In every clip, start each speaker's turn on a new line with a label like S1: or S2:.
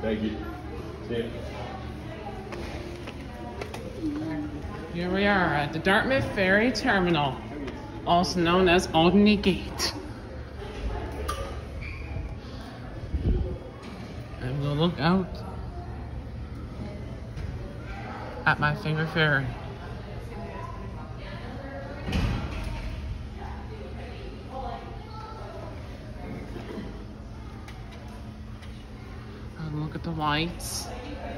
S1: Thank you. See you.
S2: Here we are at the Dartmouth Ferry Terminal, also known as Alderney Gate. And we'll look out at my favorite ferry. And look at the lights.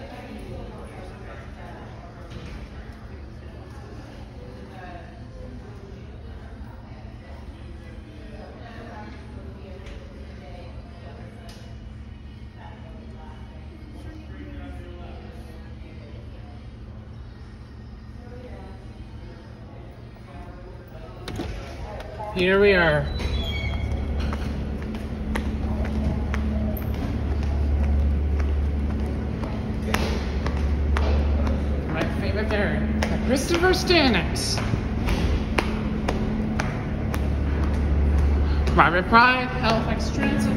S2: Here we are. My favorite ferry, the Christopher Stannix. Private Pride, Halifax Transit.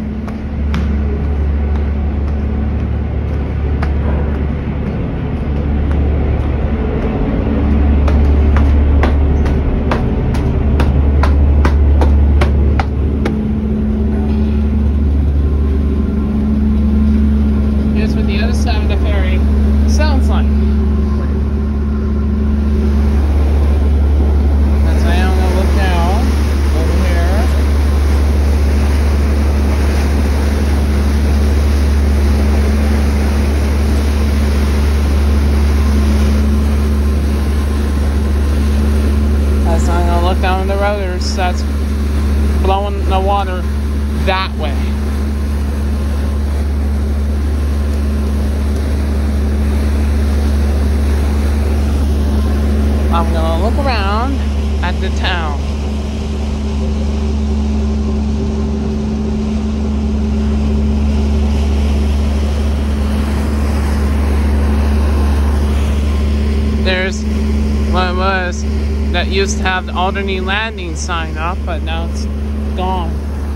S2: Side of the ferry sounds like. As I am gonna look down over here. As I'm gonna look down the rotors that's blowing the water that way. I'm gonna look around at the town. There's what it was that used to have the Alderney Landing sign up, but now it's gone.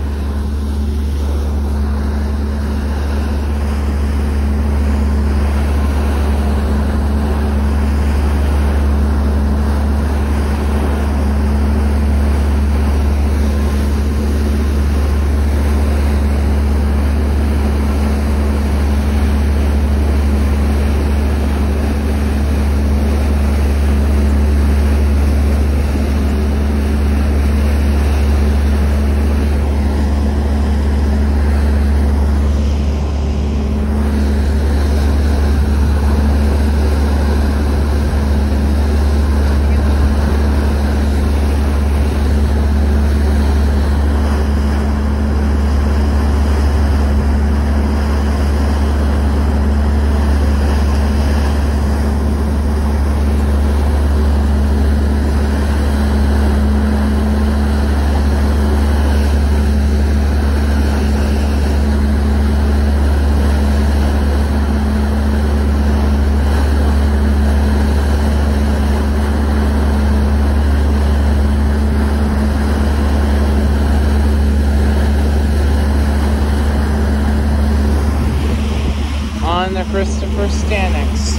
S2: On the Christopher Stannix.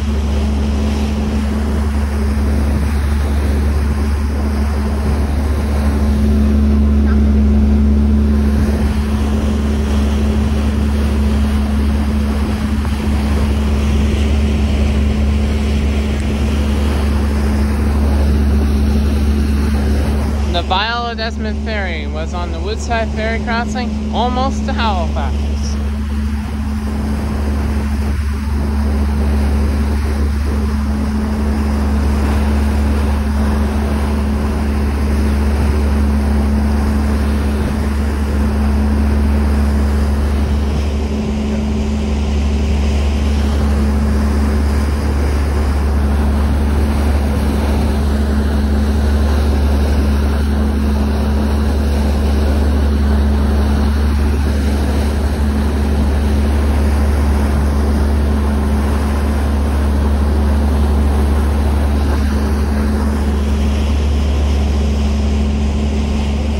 S2: The Viola Desmond Ferry was on the Woodside Ferry crossing almost to Halifax.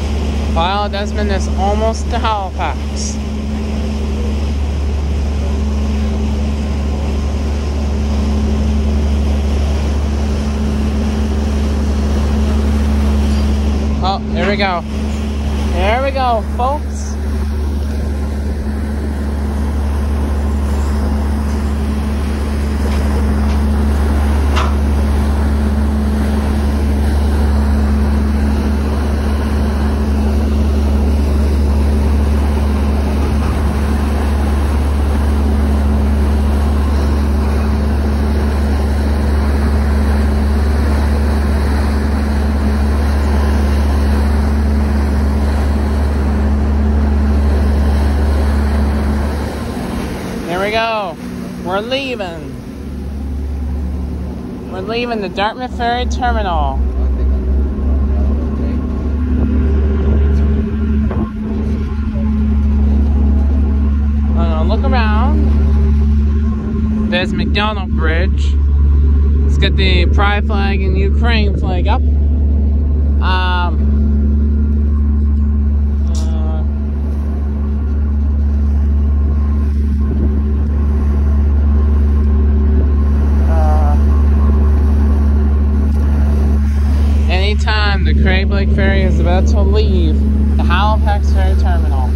S2: Viola Desmond is almost to Halifax. Oh, there we go. There we go, folks. There we go. We're leaving. We're leaving the Dartmouth Ferry Terminal. Look around. There's McDonald Bridge. It's got the pride flag and Ukraine flag up. Anytime the Craig Lake Ferry is about to leave the Halifax Ferry Terminal.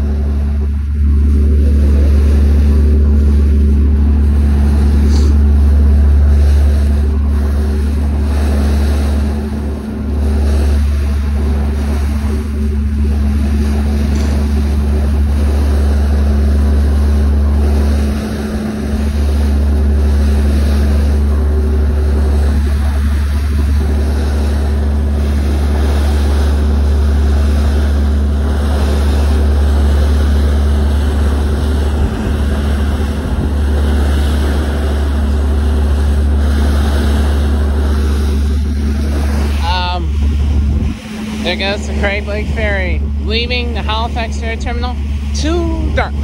S2: There goes the Craig Lake Ferry, leaving the Halifax Ferry Terminal to Dartmouth.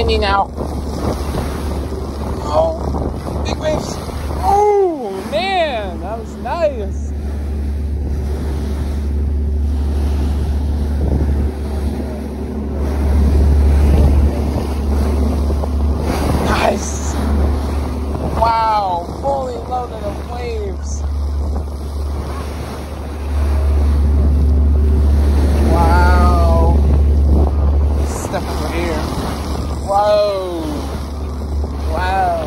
S2: windy now. Oh, big waves. Oh, man, that was nice. Nice. Wow, fully loaded of waves. Wow. Step over here. Whoa. Wow.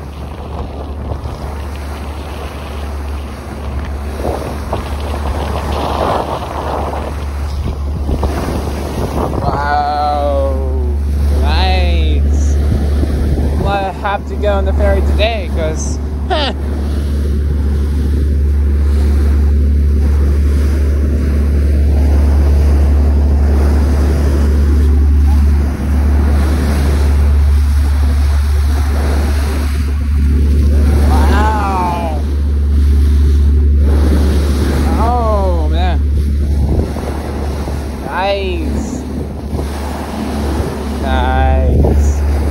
S2: Wow. Nice. Well, I have to go on the ferry today because nice. Nice.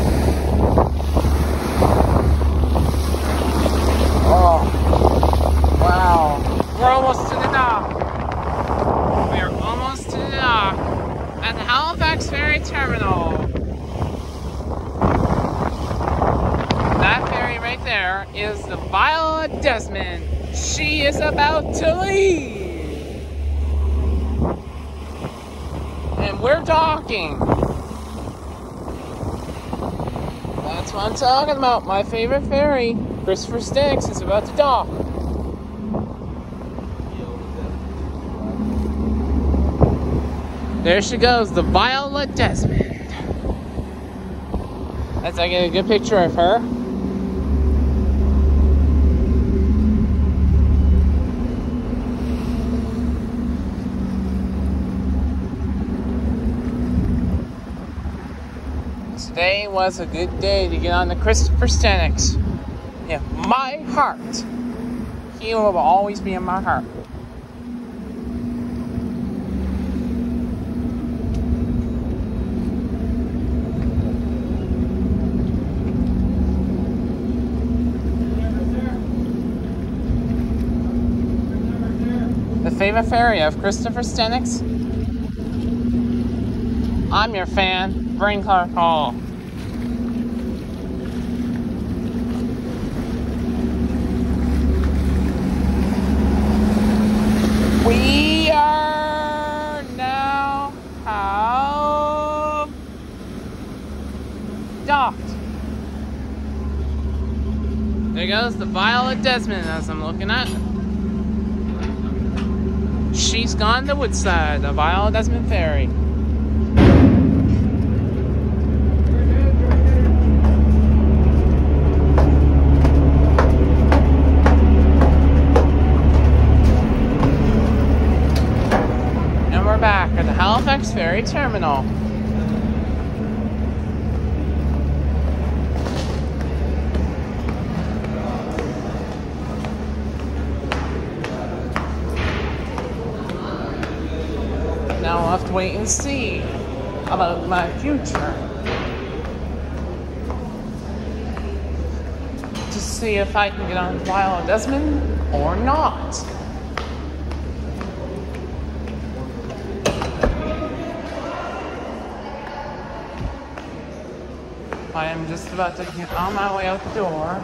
S2: Oh, wow. We're almost to the dock. We are almost to the dock at the Halifax Ferry Terminal. That ferry right there is the Viola Desmond. She is about to leave. And we're docking. That's what I'm talking about. My favorite ferry, Christopher Stannix, is about to dock. There she goes, the Viola Desmond. Let's get a good picture of her. Today was a good day to get on the Christopher Stannix. Yeah, my heart. He will always be in my heart. The favorite ferry of Christopher Stannix. I'm your fan, Brain Clark Hall. We are now docked. There goes the Viola Desmond as I'm looking at. She's gone to Woodside, the Viola Desmond ferry. Back at the Halifax Ferry Terminal. Now I'll have to wait and see about my future to see if I can get on Viola Desmond or not. I am just about to get on my way out the door.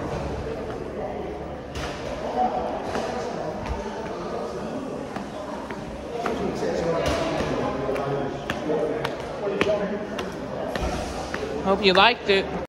S2: Hope you liked it.